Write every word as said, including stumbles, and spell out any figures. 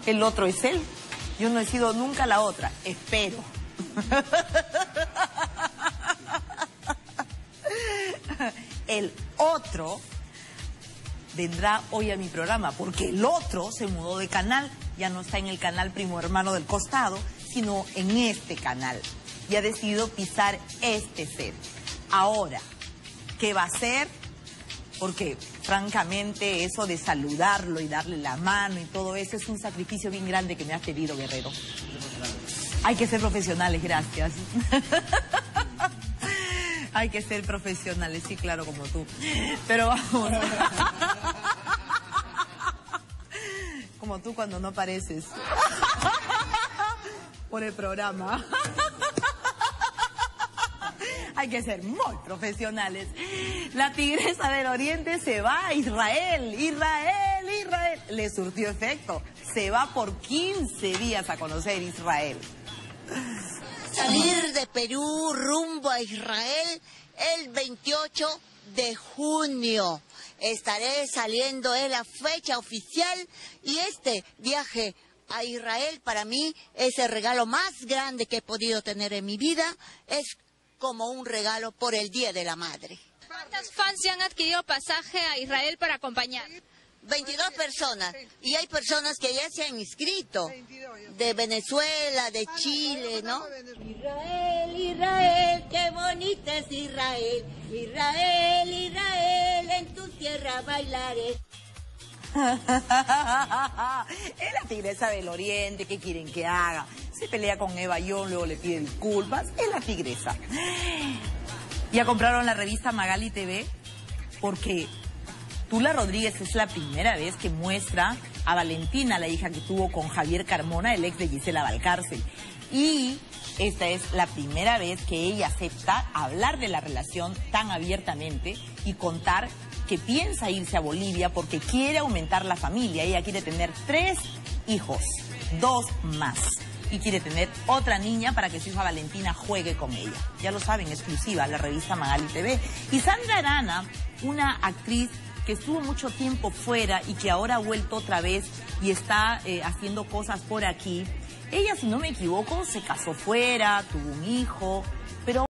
El otro es él. Yo no he sido nunca la otra. Espero. El otro vendrá hoy a mi programa, porque el otro se mudó de canal, ya no está en el canal Primo Hermano del costado, sino en este canal. Y ha decidido pisar este set. Ahora, ¿qué va a hacer? Porque, francamente, eso de saludarlo y darle la mano y todo eso es un sacrificio bien grande que me has pedido, Guerrero. Hay que ser profesionales, gracias. Hay que ser profesionales, sí, claro, como tú. Pero vamos. Como tú cuando no apareces. Por el programa. Hay que ser muy profesionales. La Tigresa del Oriente se va a Israel. Israel, Israel. Le surtió efecto. Se va por quince días a conocer Israel. Salir de Perú rumbo a Israel el veintiocho de junio. Estaré saliendo, es la fecha oficial, y este viaje a Israel para mí es el regalo más grande que he podido tener en mi vida. Es como un regalo por el Día de la Madre. ¿Cuántas fans ya han adquirido pasaje a Israel para acompañar? veintidós personas, y hay personas que ya se han inscrito, de Venezuela, de Chile, ¿no? Israel, Israel, qué bonito es Israel, Israel, Israel, en tu tierra bailaré. Es la Tigresa del Oriente, ¿qué quieren que haga? Se pelea con Eva Young, luego le pide disculpas, es la Tigresa. Ya compraron la revista Magali T V porque Tula Rodríguez es la primera vez que muestra a Valentina, la hija que tuvo con Javier Carmona, el ex de Gisela Valcárcel. Y esta es la primera vez que ella acepta hablar de la relación tan abiertamente y contar que piensa irse a Bolivia porque quiere aumentar la familia. Ella quiere tener tres hijos, dos más. Y quiere tener otra niña para que su hija Valentina juegue con ella. Ya lo saben, exclusiva, la revista Magali T V. Y Sandra Arana, una actriz que estuvo mucho tiempo fuera y que ahora ha vuelto otra vez y está eh, haciendo cosas por aquí. Ella, si no me equivoco, se casó fuera, tuvo un hijo, pero